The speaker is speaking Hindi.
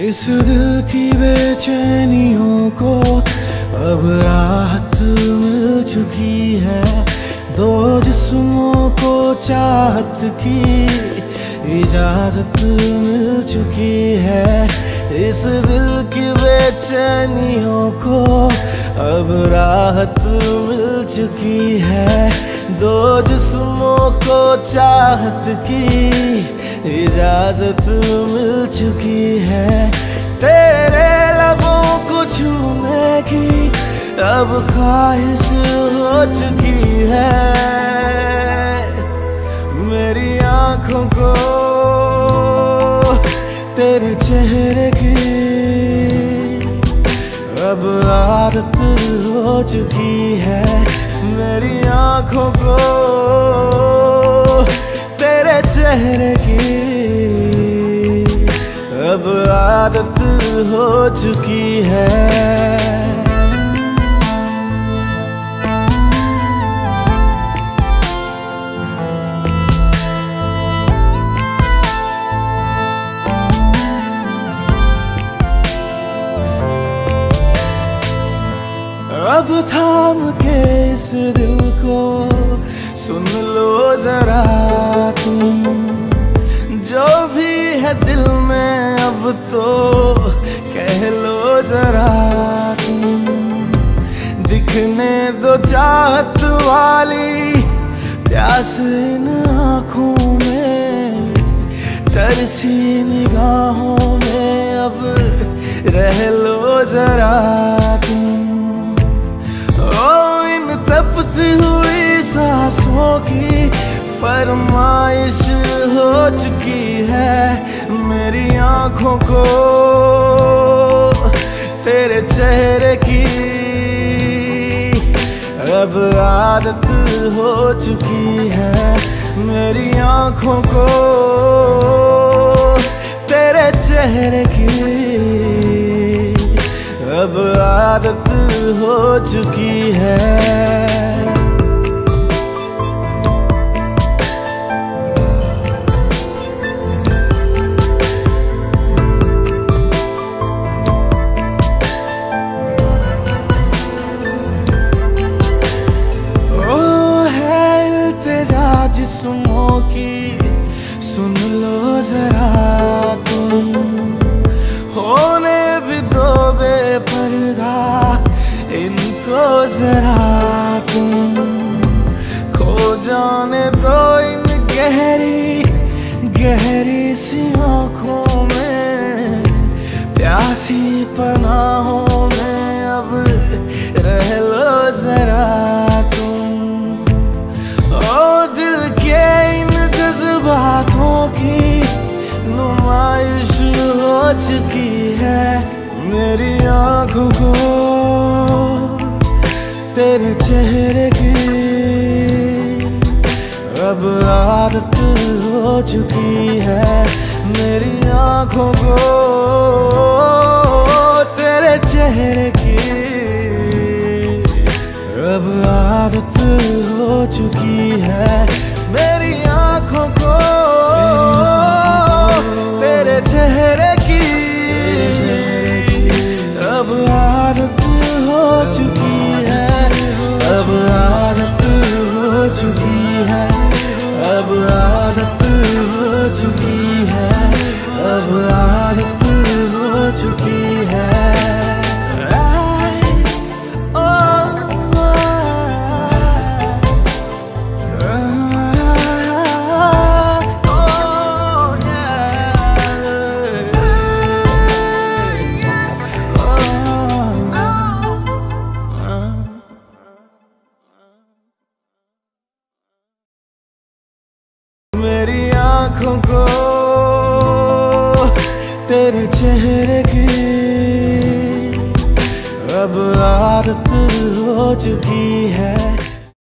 इस दिल की बेचैनियों को अब राहत मिल चुकी है। दो जिस्मों को चाहत की इजाजत मिल चुकी है। इस दिल की बेचैनियों को अब राहत मिल चुकी है। दो जिस्मों को चाहत की इजाजत मिल चुकी है। तेरे लबों को छूने की अब ख्वाहिश हो चुकी है। मेरी आँखों को तेरे चेहरे की अब आदत हो चुकी है। मेरी आँखों को तेरे चेहरे की अब आदत हो चुकी है। अब थाम के इस दिल को सुन लो जरा तुम, जो भी है दिल में अब तो कह लो जरा तुम। दिखने दो चाहत वाली प्यास इन आँखों में, तरसी निगाहों में अब रह लो जरा तुम। इन तपती हुई सांसों की फरमाइश हो चुकी है। मेरी आँखों को तेरे चेहरे की अब आदत हो चुकी है। मेरी आँखों को तेरे चेहरे की अब आदत हो चुकी है। जिस्मों की सुन लो जरा तुम, होने भी दो बेपर्दा इनको जरा तुम। खो जाने दो इन गहरी गहरी सी आँखों में, प्यासी पनाहों में अब रह लो जरा तुम। ओ दिल के इन जज्बातों की नुमाइश हो चुकी है। मेरी आँखों को तेरे चेहरे की अब आदत हो चुकी है। मेरी आँखों को तेरे चेहरे की अब आदत हो चुकी है। मेरी आँखों को तेरे चेहरे की अब आदत हो चुकी है। अब आदत हो चुकी है। अब आदत हो चुकी है। अब आदत हो चुकी है। मेरी आँखों को तेरे चेहरे की अब आदत हो चुकी है।